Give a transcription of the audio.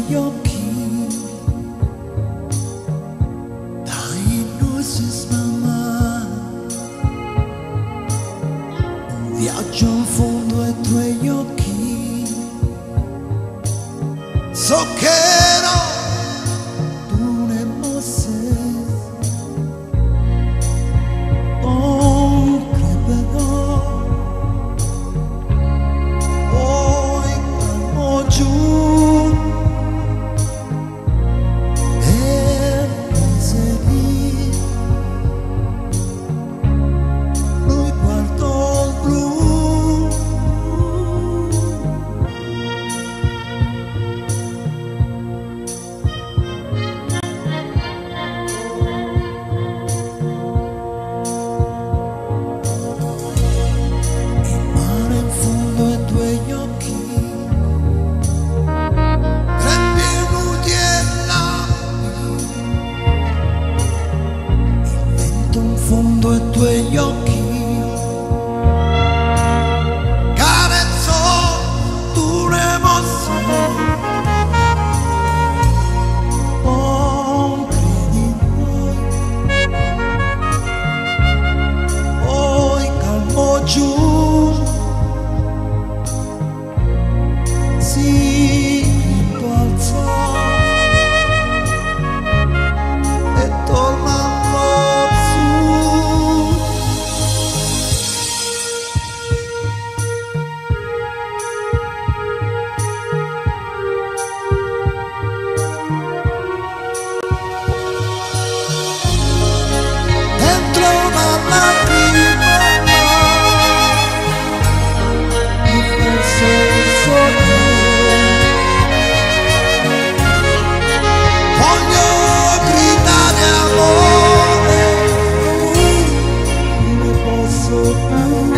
tuoi occhi, dai noi si sfama, un viaggio in fondo ai tuoi occhi, so che no, tu ne mosse, non creperò, poi calmo giù e mi seguì, lui guardò il blu, il mare in fondo ai tuoi occhi, rinvenuti e labili, il vento in fondo ai tuoi occhi, carezzò tu ne mosse, non credi in noi, poi calmo giù, si rimbalzò e tornando su. Dentro una lacrima mi perse il sole, voglio gridare amore, non ne posso più.